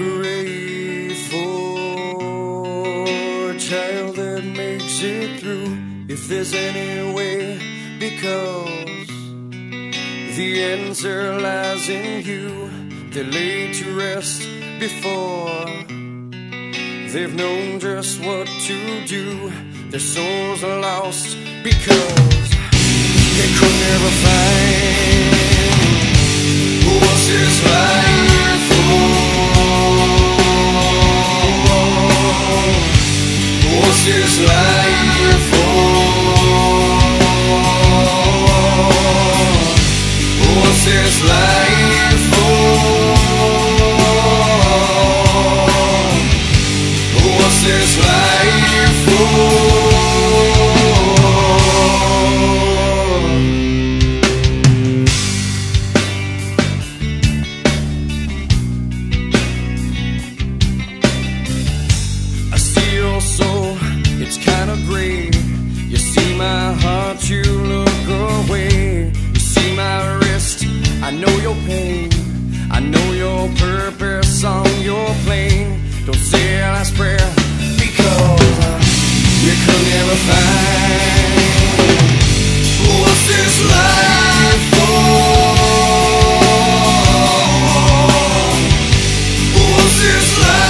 Hooray for a child that makes it through, if there's any way, because the answer lies in you. They're laid to rest before they've known just what to do. Their souls are lost because they could never find what's this life for. What's this life for? What's this life for? What's this life for? I see your soul, it's kinda gray. You see my heart, you look away. You see my wrist, I know your pain. I know your purpose on your plane. Don't say a last prayer, because you could never find what's this life for? What's this life?